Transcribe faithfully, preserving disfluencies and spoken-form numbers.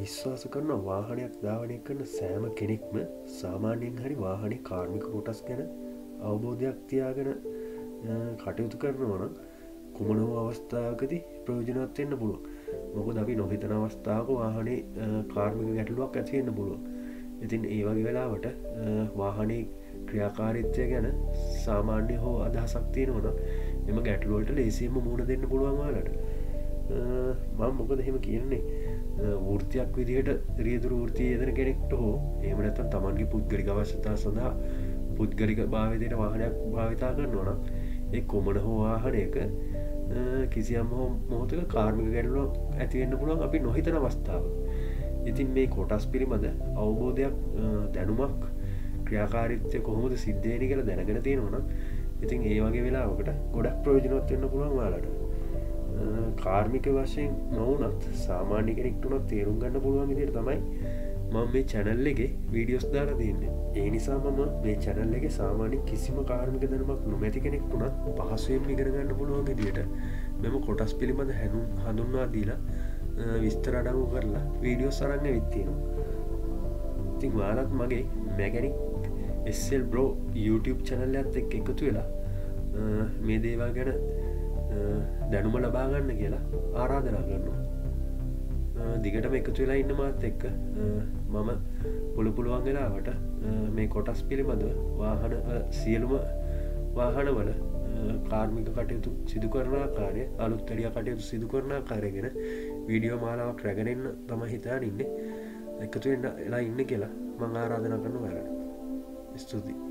විශ්වාස කරන වාහනයක් ධාවනය කරන සෑම කෙනෙක්ම සාමාන්‍යයෙන් හරි වාහනේ කාර්මික කොටස් ගැන අවබෝධයක් තියාගෙන කටයුතු කරනවා නම් කුමන හෝ අවස්ථාවකදී ප්‍රයෝජනවත් වෙන්න පුළුවන්. මොකද අපි නොහිතන අවස්ථාවක වාහනේ කාර්මික ගැටලුවක් ඇති වෙන්න පුළුවන්. ඉතින් ඒ වගේ වෙලාවට වාහනේ ක්‍රියාකාරීත්වය ගැන සාමාන්‍ය හෝ අදහසක් තියෙනවා නම් එම ගැටලු වලට ලේසියෙන්ම මුහුණ දෙන්න පුළුවන් ඔයාලට. මම මොකද එහෙම කියන්නේ වෘත්තියක් විදිහට රියදුරු වෘත්තියේ යෙදෙන කෙනෙක්ට හෝ එහෙම නැත්නම් තමන්ගේ පුද්ගලික අවශ්‍යතා සඳහා පුද්ගලික භාවිතයට වාහනයක් භාවිතා කරනවා නම් ඒ කොමන හෝ වාහනයක කිසියම් හෝ මොහොතක කාර්මික ගැටලුවක් ඇති වෙන්න පුළුවන් අපි නොහිතන අවස්ථාවක. ඉතින් මේ කොටස් පිළිබඳ අවබෝධයක් දැනුමක් ක්‍රියාකාරීත්වය කොහොමද සිද්ධ වෙන්නේ කියලා දැනගෙන තියෙනවා නම් ඉතින් ඒ වගේ වෙලාවකට ගොඩක් ප්‍රයෝජනවත් වෙන්න පුළුවන් ඔයාලට. කාර්මික වශයෙන් නොවුනත් සාමාන්‍ය කෙනෙක්ට උනත් තේරුම් ගන්න පුළුවන් විදිහට තමයි මම මේ channel එකේ වීඩියෝස් දාලා තියෙන්නේ. ඒ නිසා මම මේ channel එකේ සාමාන්‍ය කිසිම කාර්මික දැනුමක් නොමැති කෙනෙක්ට උනත් පහසුවෙන් ඉගෙන ගන්න පුළුවන් විදිහට මෙම කොටස් පිළිබඳ හඳුන්වා දීලා විස්තර අඩංගු කරලා වීඩියෝස් අරන් ඇවිත් තියෙනවා. ඉතින් ඔයාලත් මගේ mechanic S L Bro YouTube channel එකත් එක්ක එකතු වෙලා මේ දේවල් ගැන දැනුම ලබා ගන්න කියලා ආරාධනා කරනවා. දිගටම එකතු වෙලා ඉන්න මාත් එක්ක මම පුළු පුළුවන් වෙලාවට මේ කොටස් පිළිබඳව වාහන සියලුම වාහනවල කාර්මික කටයුතු සිදු කරන ආකාරය අලුත් වැඩියා කටයුතු සිදු කරන ආකාරය ගැන වීඩියෝ මාලාවක් රැගෙන එන්න තමයි හිතාගෙන ඉන්නේ. එකතු වෙලා ඉන්න කියලා මම ආරාධනා කරනවා ඔයාලට. ස්තුතියි.